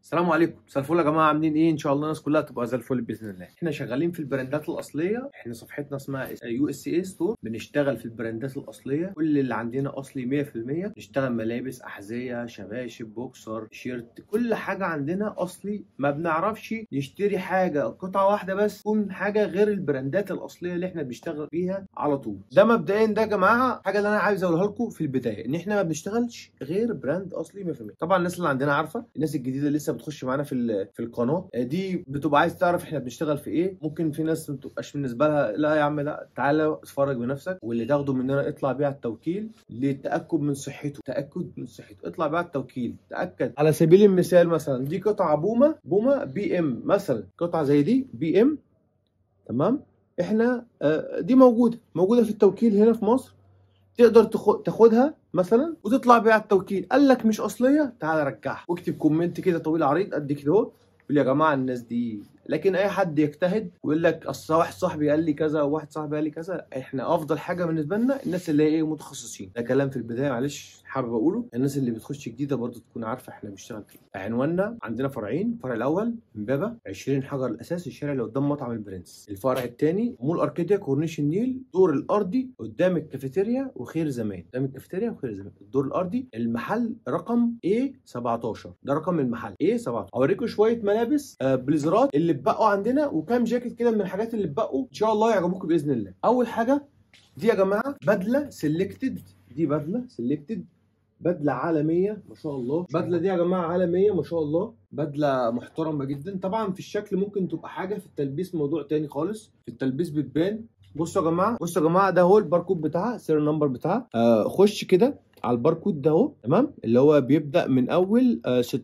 السلام عليكم، مساء الفل يا جماعه. عاملين ايه؟ ان شاء الله الناس كلها تبقى زي الفل باذن الله. احنا شغالين في البراندات الاصليه. احنا صفحتنا اسمها USA ستور. بنشتغل في البراندات الاصليه، كل اللي عندنا اصلي 100%. نشتغل ملابس، احذيه، شباشب، بوكسر، تيشيرت، كل حاجه عندنا اصلي. ما بنعرفش نشتري حاجه قطعه واحده بس تكون حاجه غير البراندات الاصليه اللي احنا بنشتغل بيها على طول. ده مبدئيا ده يا جماعه حاجه اللي انا عايز اقولها لكم في البدايه، ان احنا ما بنشتغلش غير براند اصلي 100%. طبعا الناس اللي عندنا عارفه، الناس الجديده اللي لسه بتخش معانا في القناه دي بتبقى عايز تعرف احنا بنشتغل في ايه. ممكن في ناس ما بتبقاش بالنسبه لها لا يا عم لا، تعالى اتفرج بنفسك، واللي تاخده مننا اطلع بيه على التوكيل للتاكد من صحته. اطلع بيه على التوكيل تاكد. على سبيل المثال مثلا دي قطعه بوما بي ام مثلا، قطعه زي دي بي ام، تمام. احنا دي موجوده في التوكيل هنا في مصر. تقدر تاخدها مثلا وتطلع بيها على التوكيل. قال لك مش اصليه، تعال رجعها واكتب كومنت كده طويل عريض قد كده اهو، قول يا جماعه الناس دي. لكن اي حد يجتهد ويقول لك اصل واحد صاحبي قال لي كذا وواحد صاحبي قال لي كذا، احنا افضل حاجه بالنسبه لنا الناس اللي هي ايه، متخصصين. ده كلام في البدايه معلش حابب اقوله، الناس اللي بتخش جديده برضو تكون عارفه احنا بنشتغل فين. عنواننا عندنا فرعين، الفرع الاول امبابه 20 حجر الاساس، الشارع اللي قدام مطعم البرنس. الفرع الثاني مول اركيديا كورنيش النيل، الدور الارضي قدام الكافيتيريا وخير زمان. الدور الارضي. المحل رقم A17، ده رقم المحل A17. اوريكم شويه ملابس بليزرات اللي اتبقوا عندنا، وكام جاكيت كده من الحاجات اللي اتبقوا، ان شاء الله يعجبوكم باذن الله. اول حاجه دي يا جماعه بدله سيلكتد، دي بدله سيلكتد، بدله عالميه ما شاء الله. بدله دي يا جماعه عالميه ما شاء الله، بدله محترمه جدا. طبعا في الشكل ممكن تبقى حاجه، في التلبيس موضوع تاني خالص. في التلبيس بتبان. بصوا يا جماعه ده هو الباركود بتاعها، السيريال نمبر بتاعها. خش كده على الباركود ده اهو، تمام، اللي هو بيبدا من اول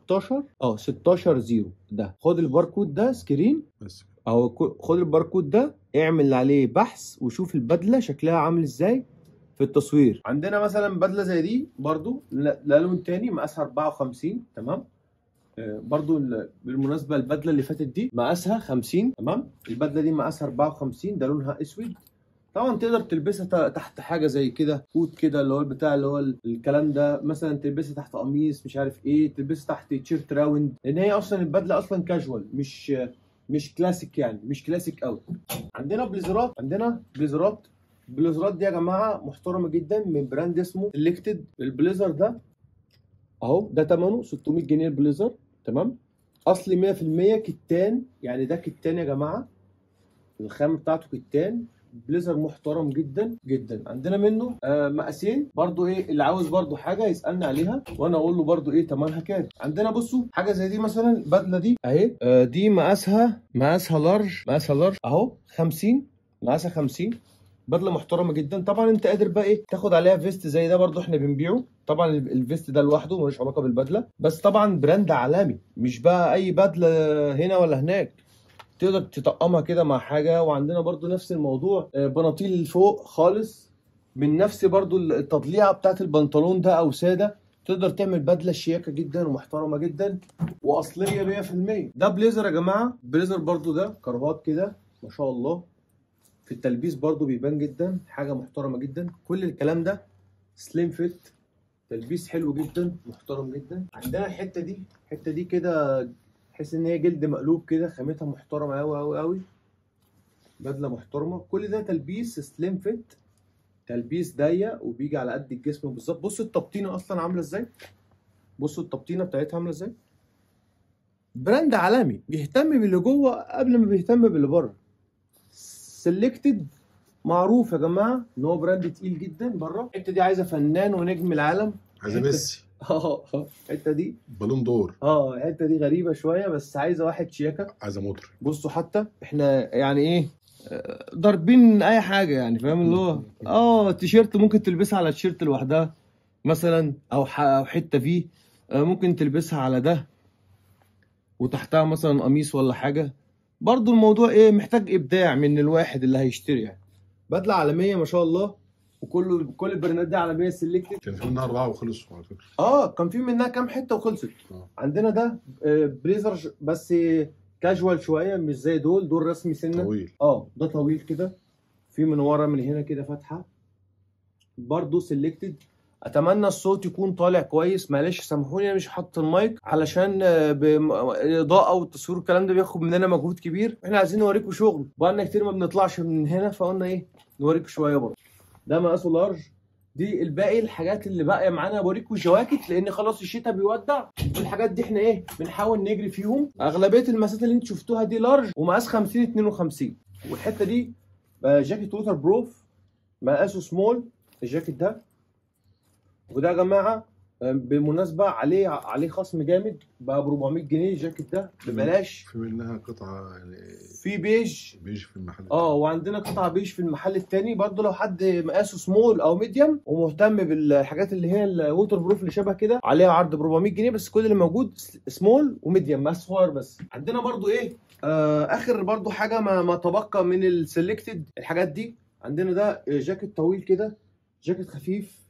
16 0. ده خد الباركود ده سكرين بس اهو، خد الباركود ده اعمل عليه بحث وشوف البدله شكلها عامل ازاي في التصوير. عندنا مثلا بدله زي دي برضو لا لون تاني، مقاسها 54، تمام. برضو بالمناسبه البدله اللي فاتت دي مقاسها 50، تمام. البدله دي مقاسها 54، ده لونها اسود. طبعا تقدر تلبسها تحت حاجه زي كده، كوت كده اللي هو البتاع اللي هو الكلام ده، مثلا تلبسها تحت قميص مش عارف ايه، تلبسها تحت تيشيرت راوند، لان هي اصلا البدله اصلا كاجوال، مش كلاسيك، يعني مش كلاسيك قوي. عندنا بليزرات. البليزرات دي يا جماعه محترمه جدا من براند اسمه سيلكتد. البليزر ده اهو، ده ثمنه 600 جنيه البليزر، تمام. اصلي 100% كتان، يعني ده كتان يا جماعه، الخامه بتاعته كتان. بليزر محترم جدا جدا. عندنا منه مقاسين برضو. ايه اللي عاوز برضو حاجه يسالني عليها وانا اقول له برضو ايه تمنها كام. عندنا بصوا حاجه زي دي مثلا، البدله دي اهي، دي مقاسها لارج اهو 50، مقاسها 50. بدله محترمه جدا. طبعا انت قادر بقى ايه تاخد عليها فيست زي ده، برضو احنا بنبيعه. طبعا الفيست ده لوحده ملوش علاقه بالبدله، بس طبعا براند عالمي، مش بقى اي بدله هنا ولا هناك، تقدر تطقمها كده مع حاجه. وعندنا برضو نفس الموضوع، بناطيل فوق خالص من نفس برضو التضليعه بتاعت البنطلون ده او ساده، تقدر تعمل بدله شياكه جدا ومحترمه جدا واصليه 100%. ده بليزر يا جماعه، بليزر برضو ده كرهات كده ما شاء الله، في التلبيس برضو بيبان جدا، حاجه محترمه جدا. كل الكلام ده سليم فيت، تلبيس حلو جدا محترم جدا. عندنا الحته دي كده تحس ان هي جلد مقلوب كده، خامتها محترمه قوي قوي قوي، بدله محترمه. كل ده تلبيس سليم فيت، تلبيس ضيق وبيجي على قد الجسم بالظبط. بصوا التبطينه اصلا عامله ازاي، بصوا التبطينه بتاعتها عامله ازاي. براند عالمي بيهتم باللي جوه قبل ما بيهتم باللي بره. سيلكتد معروف يا جماعه ان هو براند تقيل جدا بره. الحته دي عايزه فنان ونجم العالم، عايزه ميسي. الحته دي بالون دور. الحته دي غريبه شويه، بس عايزه واحد شياكه، عايزه مطرب. بصوا حتى احنا يعني ايه ضاربين اي حاجه، يعني فاهم اللي هو التيشيرت ممكن تلبسها على التيشيرت لوحدها مثلا، او حته فيه ممكن تلبسها على ده وتحتها مثلا قميص ولا حاجه. برضو الموضوع ايه، محتاج ابداع من الواحد اللي هيشتري. يعني بدله عالميه ما شاء الله، كل البراندات دي عالميه سيلكتد. كان في منها 4 وخلصوا على فكره. كان في منها كام حته وخلصت. عندنا ده بليزر بس كاجوال شويه، مش زي دول رسمي سنه طويل. ده طويل كده، في من ورا من هنا كده فتحه، برضو سيلكتد. اتمنى الصوت يكون طالع كويس. معلش سامحوني انا مش حاطط المايك علشان الاضاءه والتصوير الكلام ده بياخد مننا مجهود كبير. احنا عايزين نوريكم شغل بقالنا كتير ما بنطلعش من هنا، فقلنا ايه نوريكم شويه برضه. ده مقاسه لارج. دي الباقي الحاجات اللي باقيه معانا بوريكم جواكت لان خلاص الشتاء بيودع. الحاجات دي احنا ايه بنحاول نجري فيهم. اغلبيه المقاسات اللي انتوا شفتوها دي لارج ومقاس 50 52. والحته دي جاكيت ووتر بروف مقاسه سمول الجاكيت ده. وده يا جماعه بالمناسبه عليه خصم جامد بقى ب 400 جنيه الجاكيت ده ببلاش. في منها قطعه يعني في بيج في المحل وعندنا قطعه بيج في المحل التاني برضو. لو حد مقاسه سمول او ميديوم ومهتم بالحاجات اللي هي الووتر بروف اللي شبه كده عليها عرض ب 400 جنيه بس. كل اللي موجود سمول وميديوم مقاس صغير بس. عندنا برضو ايه اخر برضو حاجه ما تبقى من السلكتد الحاجات دي. عندنا ده جاكيت طويل كده، جاكيت خفيف.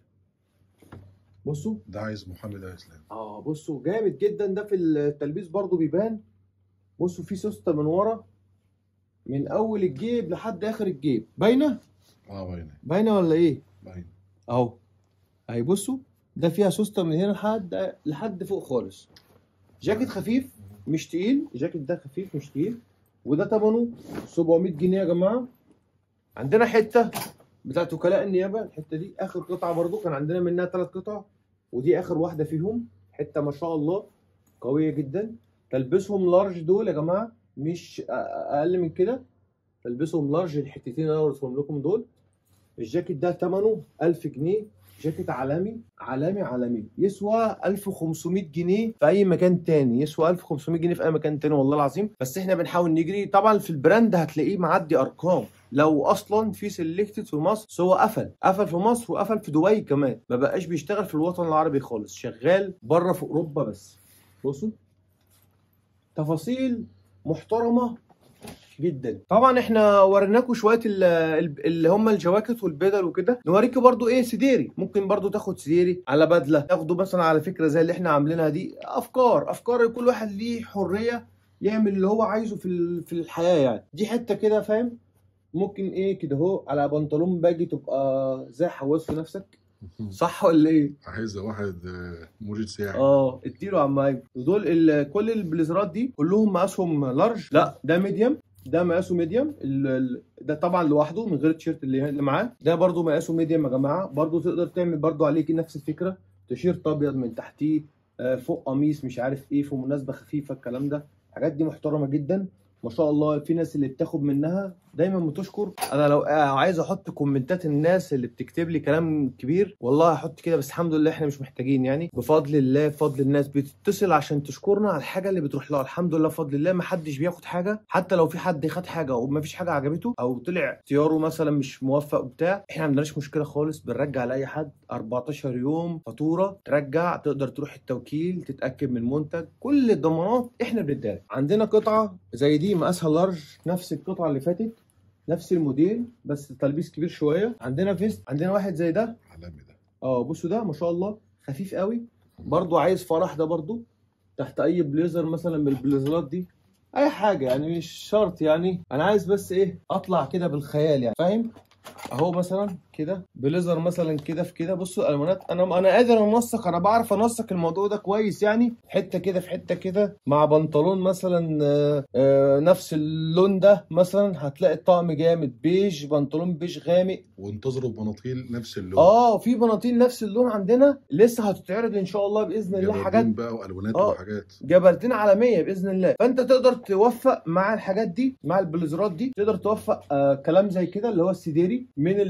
بصوا ده عايز محمد يا اسلام. بصوا جامد جدا ده في التلبيس برضو بيبان. بصوا في سوسته من ورا من اول الجيب لحد اخر الجيب باينه. باينه ولا ايه؟ باينه اهو. اهي بصوا ده فيها سوسته من هنا لحد فوق خالص. جاكيت خفيف مش تقيل. الجاكيت ده خفيف مش تقيل. وده ثمنه 700 جنيه يا جماعه. عندنا حته بتاعت وكلاء النيابه. الحته دي اخر قطعه برضو كان عندنا منها 3 قطع ودي اخر واحده فيهم. حته ما شاء الله قويه جدا. تلبسهم لارج دول يا جماعه مش اقل من كده. تلبسهم لارج الحتتين اللي انا وريتهم لكم دول. الجاكيت ده ثمنه 1000 جنيه. جاكيت عالمي عالمي عالمي يسوى 1500 جنيه في اي مكان تاني. يسوى 1500 جنيه في اي مكان تاني والله العظيم. بس احنا بنحاول نجري. طبعا في البراند هتلاقيه معدي ارقام. لو اصلا في سيلكتد في مصر بس هو قفل في مصر وقفل في دبي كمان. ما بقاش بيشتغل في الوطن العربي خالص. شغال بره في اوروبا بس. بصوا تفاصيل محترمه جدا. طبعا احنا وريناكم شويه اللي هم الجواكت والبدل وكده. نوريكم برضو ايه سديري. ممكن برضو تاخد سديري على بدله. تاخدوا مثلا على فكره زي اللي احنا عاملينها دي. افكار كل واحد ليه حريه يعمل اللي هو عايزه في الحياه يعني. دي حته كده فاهم. ممكن ايه كده اهو على بنطلون باجي تبقى زي حواس في نفسك. صح ولا ايه؟ عايز واحد مريد سياحي. اديله يا عم. دول كل البليزرات دي كلهم مقاسهم لارج. لا ده ميديوم. ده مقاسه ميديوم. ده طبعا لوحده من غير التيشيرت اللي معاه. ده برده مقاسه ميديوم يا جماعه. برده تقدر تعمل برده عليك نفس الفكره. تيشيرت ابيض من تحتيه فوق قميص مش عارف ايه في مناسبه خفيفه. الكلام ده الحاجات دي محترمه جدا ما شاء الله. في ناس اللي بتاخد منها دايما بتشكر. انا لو عايز احط كومنتات الناس اللي بتكتب لي كلام كبير والله هحط كده. بس الحمد لله احنا مش محتاجين يعني. بفضل الله بفضل الناس بتتصل عشان تشكرنا على الحاجه اللي بتروح لها. الحمد لله بفضل الله ما حدش بياخد حاجه. حتى لو في حد خد حاجه وما فيش حاجه عجبته او طلع اختياره مثلا مش موفق وبتاع احنا ما عندناش مشكله خالص. بنرجع لاي حد 14 يوم فاتوره ترجع. تقدر تروح التوكيل تتاكد من المنتج. كل الضمانات احنا بنديها. عندنا قطعه زي دي مقاسها لارج نفس القطعه اللي فاتت نفس الموديل بس تلبيس كبير شويه. عندنا فيست. عندنا واحد زي ده عالمي ده. بصوا ده ما شاء الله خفيف قوي. برضو عايز فرح. ده برضو تحت اي بليزر مثلا من البليزرات دي اي حاجه يعني مش شرط يعني. انا عايز بس ايه اطلع كده بالخيال يعني فاهم. اهو مثلا كده بليزر مثلا كده في كده. بصوا الالوانات انا قادر انسق. انا بعرف انسق الموضوع ده كويس يعني. حته كده في حته كده مع بنطلون مثلا نفس اللون ده مثلا هتلاقي الطقم جامد. بيج بنطلون بيج غامق. وانتظروا بناطيل نفس اللون. في بناطيل نفس اللون عندنا لسه هتتعرض ان شاء الله باذن الله. حاجات بقى والوانات وحاجات جبرتين عالميه باذن الله. فانت تقدر توفق مع الحاجات دي مع البليزرات دي. تقدر توفق كلام زي كده اللي هو السديري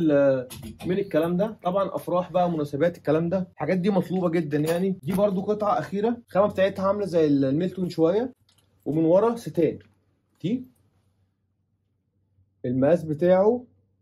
من الكلام ده. طبعا افراح بقى مناسبات الكلام ده الحاجات دي مطلوبه جدا يعني. دي برضو قطعه اخيره. الخامه بتاعتها عامله زي الميلتون شويه ومن ورا ستان. دي المقاس بتاعه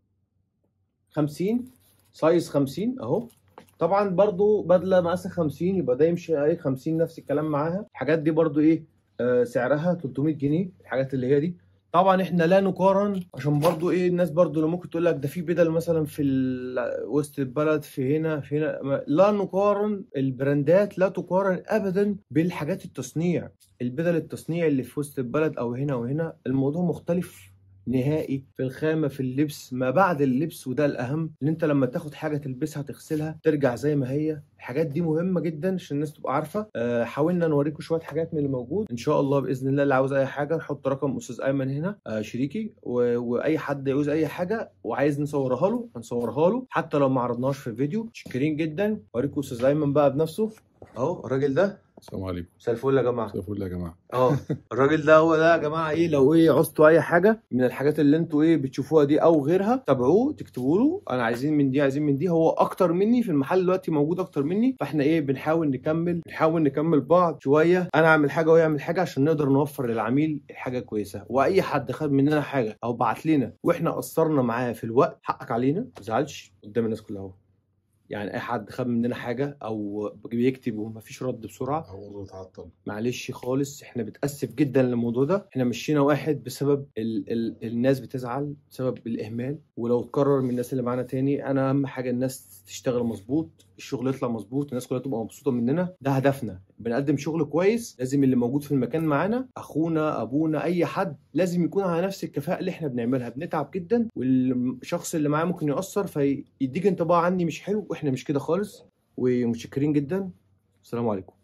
50 سايز 50 اهو. طبعا برضو بدله مقاسها 50 يبقى ده يمشي ايه 50 نفس الكلام معاها. الحاجات دي برضو ايه سعرها 300 جنيه الحاجات اللي هي دي. طبعا احنا لا نقارن عشان برضو ايه الناس برضو اللي ممكن تقول لك ده في بدل مثلا في وسط البلد في هنا لا نقارن. البراندات لا تقارن ابدا بالحاجات التصنيع. البدل التصنيع اللي في وسط البلد او هنا وهنا الموضوع مختلف نهائي في الخامه، في اللبس، ما بعد اللبس، وده الاهم، ان انت لما تاخد حاجه تلبسها تغسلها ترجع زي ما هي. الحاجات دي مهمه جدا عشان الناس تبقى عارفه. حاولنا نوريكم شويه حاجات من اللي موجود ان شاء الله باذن الله. اللي عاوز اي حاجه نحط رقم استاذ ايمن هنا شريكي، واي حد يعوز اي حاجه وعايز نصورها له هنصورها له حتى لو ما عرضناهاش في الفيديو. شاكرين جدا. اوريكم استاذ ايمن بقى بنفسه اهو. الراجل ده السلام عليكم. مساء الفل يا جماعه. مساء الفل يا جماعه. الراجل ده هو ده يا جماعه. ايه لو عوزتوا اي حاجه من الحاجات اللي انتوا بتشوفوها دي او غيرها، تابعوه، تكتبوا له انا عايزين من دي، عايزين من دي. هو اكتر مني في المحل دلوقتي، موجود اكتر مني، فاحنا بنحاول نكمل بعض شويه. انا اعمل حاجه وهو يعمل حاجه عشان نقدر نوفر للعميل الحاجه كويسه. واي حد خد مننا حاجه او بعت لنا واحنا قصرنا معاه في الوقت، حقك علينا، ما تزعلش قدام الناس كلها اهو. يعني اي حد خد مننا حاجه او بيكتب ومفيش رد بسرعه او اتعطل، معلش خالص. احنا بتاسف جدا للموضوع ده. احنا مشينا واحد بسبب الناس بتزعل بسبب الاهمال، ولو اتكرر من الناس اللي معانا تاني. انا اهم حاجه الناس تشتغل مظبوط، الشغل يطلع مظبوط، الناس كلها تبقى مبسوطه مننا. ده هدفنا، بنقدم شغل كويس. لازم اللي موجود في المكان معانا، اخونا، ابونا، اي حد، لازم يكون على نفس الكفاءه اللي احنا بنعملها. بنتعب جدا، والشخص اللي معاه ممكن يأثر فيديك انطباع عني مش حلو، واحنا مش كده خالص. ومتشكرين جدا. السلام عليكم.